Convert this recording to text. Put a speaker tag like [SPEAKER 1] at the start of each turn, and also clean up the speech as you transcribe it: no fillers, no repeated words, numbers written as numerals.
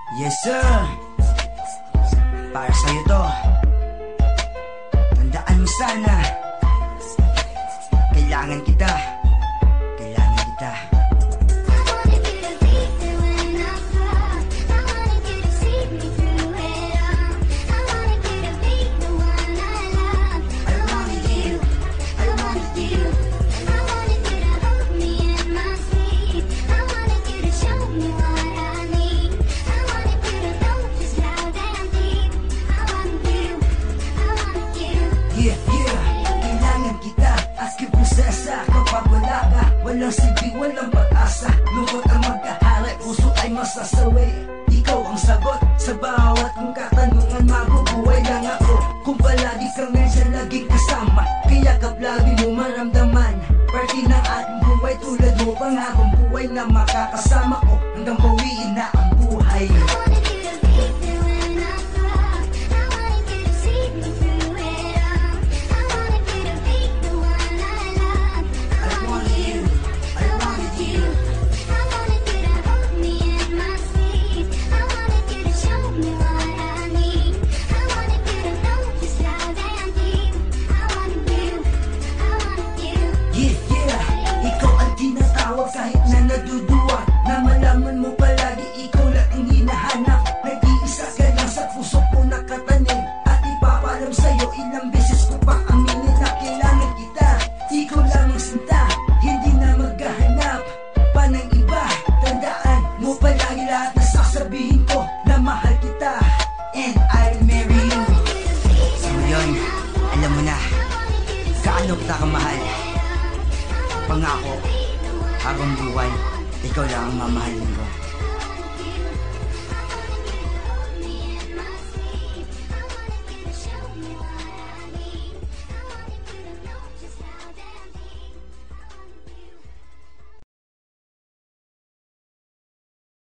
[SPEAKER 1] Yes sir, para sa'yo to. Tandaan mo sana, kailangan kita. Kailangan kita. Kapag wala ka, walang silbi, walang pag-asa. Lungkot ang magkahari, puso ay masasawi. Ikaw ang sagot sa bawat kong katanungan. Mabubuhay lang ako kung palagi kang nandiyan, laging kasama. Kaya kaplagi mo maramdaman, parte ng ating buhay. Tulad mo, pangakong buhay na makakasama ko hanggang bawiin na ang buhay. Kahit na naduduwa, na malaman mo palagi ikaw lang ang hinahanap. Nag-iisa ka lang sa puso ko nakatanim, at ipapalam sa'yo ilang beses ko pa aminin na kailangan kita. Ikaw lang ang sinta, hindi na maghahanap pa ng iba. Tandaan mo palagi lahat na sasabihin ko, na mahal kita and I'll marry you. So yun, alam mo na kaano kita kamahal. Pangako, habang buhay, ikaw lang ang mamahalin ko.